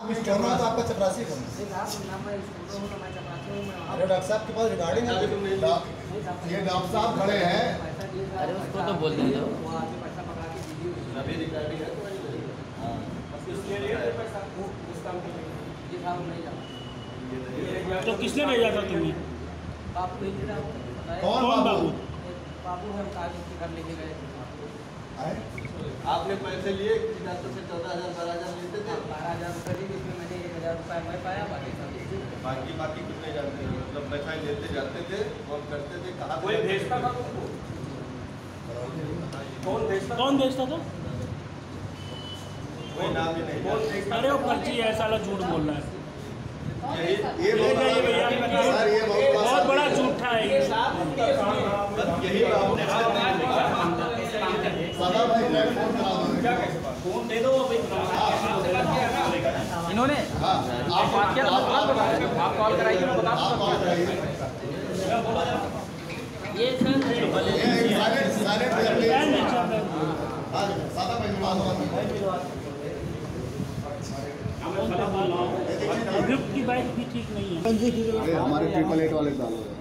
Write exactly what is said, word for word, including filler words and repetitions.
Steno तो आपका चपरासी कौन है? अरे डॉक्टर साहब के पास रिगार्डिंग है। ये डॉक्टर साहब खड़े हैं। अरे उसको तो बोल दें दो। अभी रिगार्डिंग है तो किसने भेजा था तुम्हें? कौन बाबू? बाबू हम कागज के घर लेके गए थे। आपने पैसे लिए डॉक्टर से चौदह हजार बारह हजार लेते थे। बारह हजार रुपये दी, इसमें मैंने एक हजार रुपये मैं पाया, बाकी सब बाकी बाकी कुछ नहीं जानते हैं। मतलब पैसा लेते जाते थे और करते थे। कहाँ कोई भेजता था तुमको? कौन भेजता कौन भेजता था? कोई नाम ही नहीं। अरे वो पर्ची है, साला झूठ बोल रहा है। यही ये बहुत बड़ा सर, ये बहुत बड़ा बहुत बड़ा झूठा है ये। यही बाबू सदा भाई फोन करा दो। फोन दे दो अभी। इन्होंने हाँ आप बात किया, आप कॉल कराइए, मैं बता आप कॉल कराइए। ये सर ये साइलेंट साइलेंट कर ले। हाँ सदा भाई बात हो लिफ्ट की बाइक भी ठीक नहीं है। हमारे ट्रिपल एट वाले डालो।